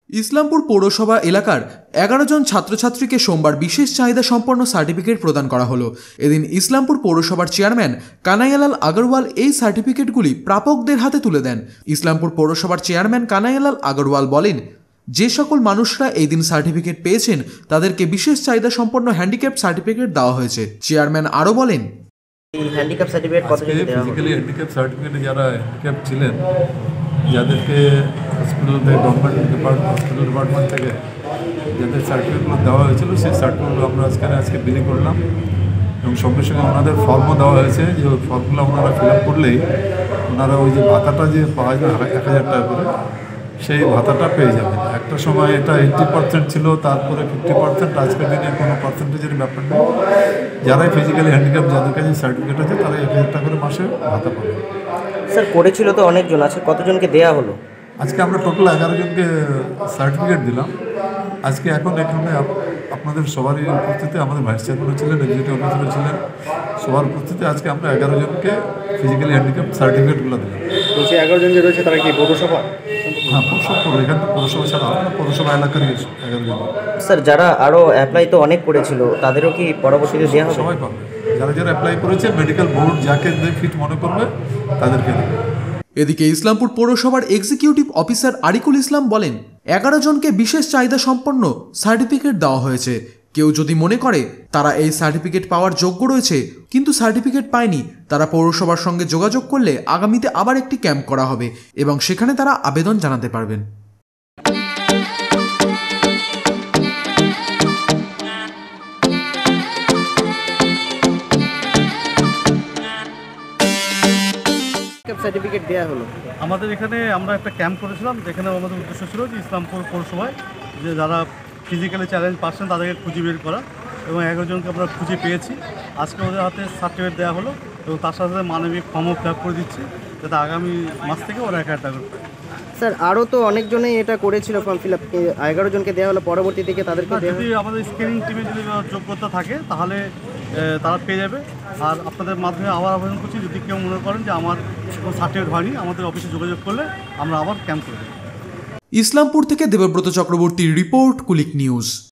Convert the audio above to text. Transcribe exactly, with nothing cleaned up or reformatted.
ইসলামপুর পৌরসভা এলাকার এগারো জন ছাত্রছাত্রীকে সোমবার বিশেষ চাহিদা সম্পন্ন সার্টিফিকেট প্রদান করা হলো। এদিন ইসলামপুর পৌরসভার চেয়ারম্যান কানাইয়ালাল আগরওয়াল এই সার্টিফিকেটগুলি প্রাপকদের হাতে তুলে দেন। ইসলামপুর পৌরসভার চেয়ারম্যান কানাইয়ালাল আগরওয়াল বলেন, যে সকল মানুষরা এই দিন সার্টিফিকেট পেয়েছেন তাদেরকে বিশেষ চাহিদা সম্পন্ন হ্যান্ডিক্যাপ সার্টিফিকেট দেওয়া হয়েছে। চেয়ারম্যান আরও বলেন, হ্যান্ডিক্যাপ সার্টিফিকেট কতজনকে দেওয়া হলো? ফিজিক্যালি হ্যান্ডিক্যাপ সার্টিফিকেটে যারা হ্যান্ডিক্যাপ ছিলেন, যাদেরকে হসপিটাল থেকে গভর্নমেন্ট ডিপার্টমেন্ট হসপিটাল ডিপার্টমেন্ট থেকে যাদের সার্টিফিকেটগুলো দেওয়া হয়েছিল সেই সার্টিফিকেটগুলো আমরা আজকে আজকে বিলি করলাম এবং সঙ্গে সঙ্গে ওনাদের ফর্মও দেওয়া হয়েছে। যে ওই ফর্মগুলো ওনারা ফিল আপ করলেই ওনারা ওই যে ভাতাটা যে পাওয়া যায় এক হাজার টাকা করে সেই ভাতাটা পেয়ে যাবেন। একটা সময় এটা এইট্টি পার্সেন্ট ছিল, তারপরে ফিফটি পার্সেন্ট, আজকের দিনে কোনো পার্সেন্টেজের ব্যাপার নেই। যারাই ফিজিক্যালি হ্যান্ডিক্যাপ যাদের কাছে সার্টিফিকেট আছে তারা এক হাজার টাকা করে মাসে ভাতা পাবে। স্যার করেছিল তো অনেকজন আছে, কতজনকে দেওয়া হলো? আজকে আমরা টোটাল এগারো জনকে সার্টিফিকেট দিলাম। আজকে এখন এখানে আপনাদের সবারই উপস্থিতিতে আমাদের ভাইস চেয়ারম্যানও ছিলেন, এক্সিকিউটিভ অফিসারও ছিলেন, সবার উপস্থিতিতে আজকে আমরা এগারো জনকে ফিজিক্যালি হ্যান্ডিক্যাপ সার্টিফিকেটগুলো দিলাম। বলছি এগারো জন যে রয়েছে তারা কি পৌরসভা? হ্যাঁ, পৌরসভা, এখানে পৌরসভা ছাড়া আমরা পৌরসভা এলাকারই এগারো জন। স্যার যারা আরও অ্যাপ্লাই তো অনেক করেছিল তাদেরও কি পরবর্তীতে দেওয়া হবে? সবাই পাবে, যারা যারা অ্যাপ্লাই করেছে মেডিকেল বোর্ড যাকে ফিট মনে করবে তাদেরকে দেবে। এদিকে ইসলামপুর পৌরসভার এক্সিকিউটিভ অফিসার আরিকুল ইসলাম বলেন, এগারো জনকে বিশেষ চাহিদা সম্পন্ন সার্টিফিকেট দেওয়া হয়েছে। কেউ যদি মনে করে তারা এই সার্টিফিকেট পাওয়ার যোগ্য রয়েছে কিন্তু সার্টিফিকেট পায়নি, তারা পৌরসভার সঙ্গে যোগাযোগ করলে আগামীতে আবার একটি ক্যাম্প করা হবে এবং সেখানে তারা আবেদন জানাতে পারবেন। সার্টিফিকেট দেওয়া হলো আমাদের এখানে আমরা একটা ক্যাম্প করেছিলাম, যেখানে আমাদের উদ্দেশ্য ছিল যে ইসলামপুর পৌরসভায় যে যারা ফিজিক্যালি চ্যালেঞ্জ পাচ্ছেন তাদেরকে খুঁজে বের করা এবং এগারো জনকে আমরা খুঁজে পেয়েছি। আজকে ওদের হাতে সার্টিফিকেট দেওয়া হলো এবং তার সাথে মানবিক ফর্মও ফিল আপ করে দিচ্ছি যাতে আগামী মাস থেকে ওরা এক হাজার টাকা করে। স্যার আরও তো অনেকজনেই এটা করেছিল ফর্ম ফিল আপ, এগারো জনকে দেওয়া হলো, পরবর্তী থেকে তাদেরকে যদি আমাদের স্ক্রিনিং টিমে যদি যোগ্যতা থাকে তাহলে তারা পেয়ে যাবে। আর আপনাদের মাধ্যমে আবার আবেদন করছি, যদি কেউ মনে করেন যে আমার কোনো সার্টিফিকেট হয়নি আমাদের অফিসে যোগাযোগ করলে আমরা আবার ক্যাম্প করে দেব। ইসলামপুর থেকে দেবব্রত চক্রবর্তীর রিপোর্ট, কুলিক নিউজ।